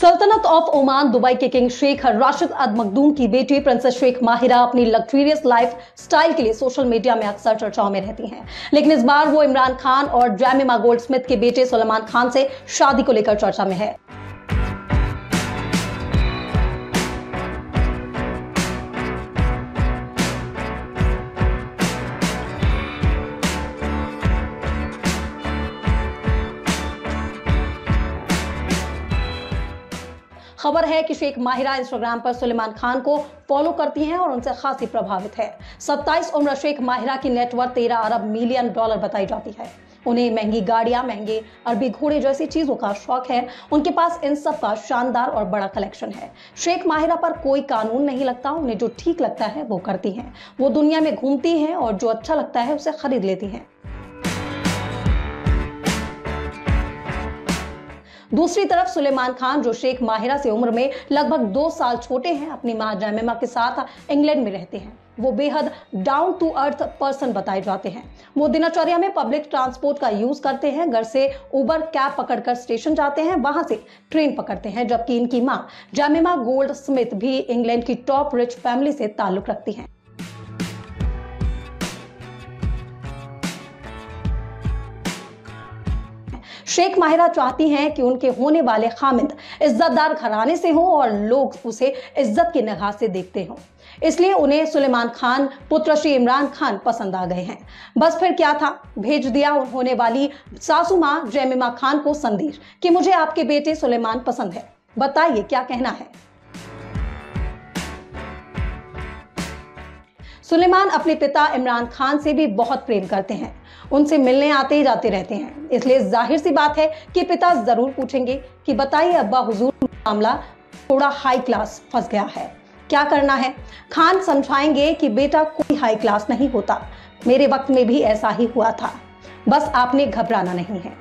सल्तनत of Oman Dubai के king शेख राशिद अल मखदूम की बेटी प्रिंसेस शेख माहिरा अपनी लग्जरियस लाइफ स्टाइल के लिए सोशल मीडिया में अक्सर चर्चाओं में रहती हैं। लेकिन इस बार वो इमरान खान और जेमिमा गोल्डस्मिथ के बेटे सुलेमान खान से शादी को लेकर चर्चा में है। खबर है कि शेख माहिरा इंस्टाग्राम पर सुलेमान खान को फॉलो करती हैं और उनसे खासी प्रभावित है। 27 उम्र शेख माहिरा की नेटवर्थ 13 अरब मिलियन डॉलर बताई जाती है। उन्हें महंगी गाड़ियां, महंगे अरबी घोड़े जैसी चीजों का शौक है। उनके पास इन सब का शानदार और बड़ा कलेक्शन है। शेख माहिरा पर कोई कानून नहीं लगता। उन्हें जो ठीक लगता है वो करती हैं। वो दुनिया में घूमती हैं और जो अच्छा लगता है उसे खरीद लेती हैं। दूसरी तरफ सुलेमान खान, जो शेख माहिरा से उम्र में लगभग 2 साल छोटे हैं, अपनी मां जेमिमा के साथ इंग्लैंड में रहते हैं। वो बेहद डाउन टू अर्थ पर्सन बताए जाते हैं। वो दिनचर्या में पब्लिक ट्रांसपोर्ट का यूज करते हैं। घर से उबर कैब पकड़कर स्टेशन जाते हैं, वहां से ट्रेन पकड़ते हैं। जबकि इनकी मां जेमिमा गोल्डस्मिथ भी इंग्लैंड की टॉप रिच फैमिली से ताल्लुक रखती हैं। शेख माहिरा चाहती हैं कि उनके होने वाले खामिद इज्जतदार घराने से हों और लोग उसे इज्जत की निगाह से देखते हों। इसलिए उन्हें सुलेमान खान पुत्र श्री इमरान खान पसंद आ गए हैं। बस फिर क्या था, भेज दिया होने वाली सासू मां जेमिमा खान को संदेश कि मुझे आपके बेटे सुलेमान पसंद है, बताइए क्या कहना है। सुलेमान अपने पिता इमरान खान से भी बहुत प्रेम करते हैं। उनसे मिलने आते जाते रहते हैं। इसलिए जाहिर सी बात है कि पिता जरूर पूछेंगे कि बताइए अब्बा हुजूर, मामला थोड़ा हाई क्लास फंस गया है, क्या करना है। खान समझाएंगे कि बेटा कोई हाई क्लास नहीं होता, मेरे वक्त में भी ऐसा ही हुआ था, बस आपने घबराना नहीं है।